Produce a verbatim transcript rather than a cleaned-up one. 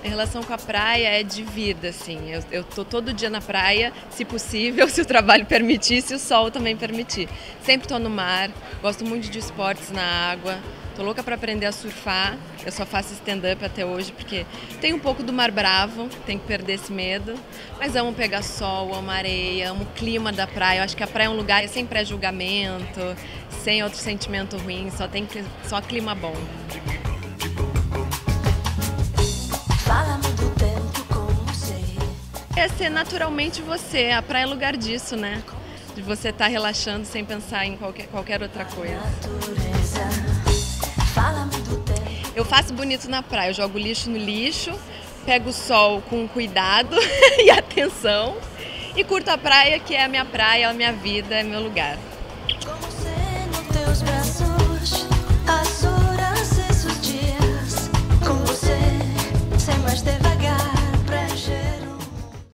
Em relação com a praia é de vida, assim. Eu, eu tô todo dia na praia, se possível, se o trabalho permitir, se o sol também permitir. Sempre tô no mar, gosto muito de esportes na água. Tô louca para aprender a surfar. Eu só faço stand-up até hoje porque tem um pouco do mar bravo, tem que perder esse medo. Mas amo pegar sol, amo areia, amo o clima da praia. Eu acho que a praia é um lugar sem pré-julgamento, sem outro sentimento ruim, só tem só clima bom. É ser naturalmente você, a praia é lugar disso, né? De você estar relaxando sem pensar em qualquer, qualquer outra coisa. Eu faço bonito na praia, eu jogo lixo no lixo, pego o sol com cuidado e atenção e curto a praia, que é a minha praia, é a minha vida, é meu lugar.